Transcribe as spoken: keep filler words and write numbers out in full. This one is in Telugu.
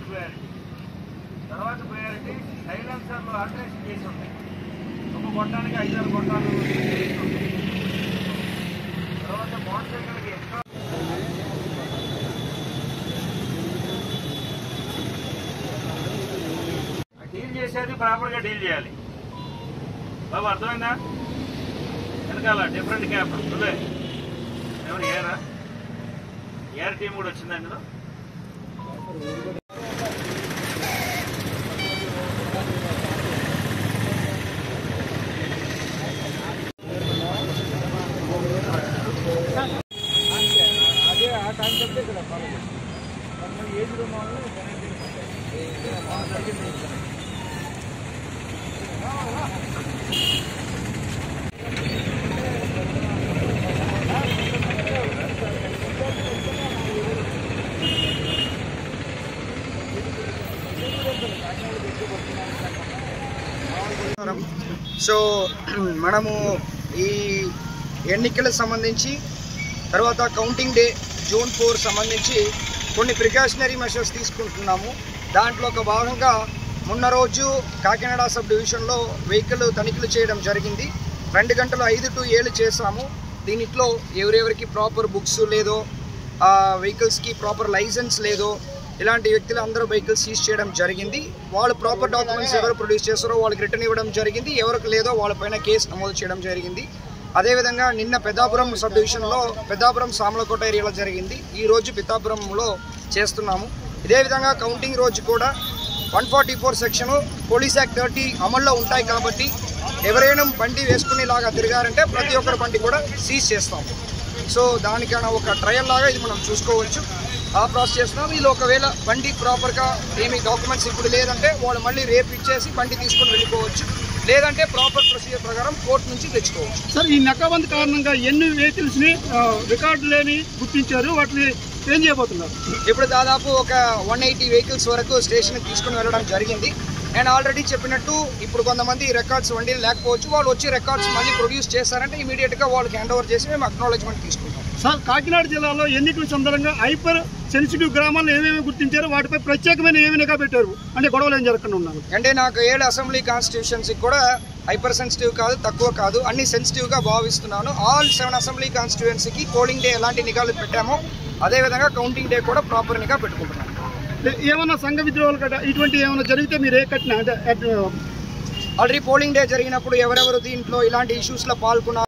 ప్రయారిటీ. తర్వాత ప్రయారిటీ సైలెన్సర్లు ఆల్టరేషన్ చేసి ఉంటాయి. ఒక కొట్టానికి ఐదారు కొట్టాలు చేసి ఉంటాయి. తర్వాత మోటార్ సైకిల్కి ఎక్స్ట్రా డీల్ చేసేది ప్రాపర్గా డీల్ చేయాలి. బాబు అర్థమైందా? వెనకాల డిఫరెంట్ క్యాప్ అదే ఎవరు ఏరా ఏఆర్ టీం కూడా వచ్చింది అందులో. అదే ఆ కాన్సెప్టే ఇక్కడ ఫాలో చేస్తాం. ఏజ్ రూమ్ వాళ్ళు సో మనము ఈ ఎన్నికలకు సంబంధించి తర్వాత కౌంటింగ్ డే జూన్ ఫోర్ సంబంధించి కొన్ని ప్రికాషనరీ మెషర్స్ తీసుకుంటున్నాము. దాంట్లో ఒక భాగంగా మొన్న రోజు కాకినాడ సబ్ డివిజన్లో వెహికల్ తనిఖీలు చేయడం జరిగింది. రెండు గంటలు ఐదు టు ఏళ్ళు చేసాము. దీనిట్లో ఎవరెవరికి ప్రాపర్ బుక్స్ లేదో, ఆ వెహికల్స్కి ప్రాపర్ లైసెన్స్ లేదో ఇలాంటి వ్యక్తులు అందరూ వెహికల్స్ సీజ్ చేయడం జరిగింది. వాళ్ళు ప్రాపర్ డాక్యుమెంట్స్ ఎవరు ప్రొడ్యూస్ చేస్తారో వాళ్ళకి రిటర్న్ ఇవ్వడం జరిగింది. ఎవరికి లేదో వాళ్ళపైన కేసు నమోదు చేయడం జరిగింది. అదేవిధంగా నిన్న పెద్దాపురం సబ్ డివిజన్లో పెద్దాపురం సామలకోట ఏరియాలో జరిగింది. ఈరోజు పిఠాపురంలో చేస్తున్నాము. ఇదే విధంగా కౌంటింగ్ రోజు కూడా one forty four section police act thirty అమల్లో ఉంటాయి కాబట్టి ఎవరైనా బండి వేసుకునేలాగా తిరిగారంటే ప్రతి ఒక్కరి బండి కూడా సీజ్ చేస్తాము. సో దానికైనా ఒక ట్రయల్ లాగా ఇది మనం చూసుకోవచ్చు. ఆ ప్రాసెస్ చేస్తున్నాం. వీళ్ళు ఒకవేళ బండి ప్రాపర్గా ఏమి డాక్యుమెంట్స్ ఇప్పుడు లేదంటే వాళ్ళు మళ్ళీ రేపు ఇచ్చేసి బండి తీసుకొని వెళ్ళిపోవచ్చు. లేదంటే ప్రాపర్ ప్రొసీజర్ ప్రకారం కోర్టు నుంచి తెచ్చుకోవచ్చు. సార్, ఈ నకాబంద్ కారణంగా ఎన్ని వెహికల్స్ని రికార్డు లేని గుర్తించారు, వాటిని ఏం చేయబోతున్నారు? ఇప్పుడు దాదాపు ఒక వన్ ఎయిటీ వెహికల్స్ వరకు స్టేషన్కి తీసుకుని వెళ్ళడం జరిగింది. నేను ఆల్రెడీ చెప్పినట్టు ఇప్పుడు కొంతమంది రికార్డ్స్ వండి లేకపోవచ్చు. వాళ్ళు వచ్చి రికార్డ్స్ మళ్ళీ ప్రొడ్యూస్ చేస్తారంటే ఇమీడియట్గా వాళ్ళకి హ్యాండ్ ఓవర్ చేసి మేము అక్నాలెడ్జ్మెంట్ తీసుకుంటాం. సార్, కాకినాడ జిల్లాలో ఎన్నికల సందర్భంగా హైపర్ సెన్సిటివ్ గ్రామాలను ఏమేమి గుర్తించారు, వాటిపై ప్రత్యేకమైన ఏమి నిఘా పెట్టారు అంటే గొడవలు ఏం జరగకుండా ఉన్నారు? అంటే నాకు ఏడు అసెంబ్లీ కాన్స్టిట్యూషన్సీకి కూడా హైపర్ సెన్సిటివ్ కాదు, తక్కువ కాదు, అన్ని సెన్సిటివ్గా భావిస్తున్నాను. ఆల్ సెవెన్ అసెంబ్లీ కాన్స్టిట్యూయన్సీకి పోలింగ్ డే ఎలాంటి నిఘాలు పెట్టామో అదేవిధంగా కౌంటింగ్ డే కూడా ప్రాపర్ నిఘా పెట్టుకుంటున్నాను. ఏమన్నా సంఘ విద్రోహాలు కట్ట ఇటువంటి ఏమైనా జరిగితే మీరు ఏ కట్టినా అంటే ఆల్రెడీ పోలింగ్ డే జరిగినప్పుడు ఎవరెవరు దీంట్లో ఇలాంటి ఇష్యూస్లో పాల్గొన్నారు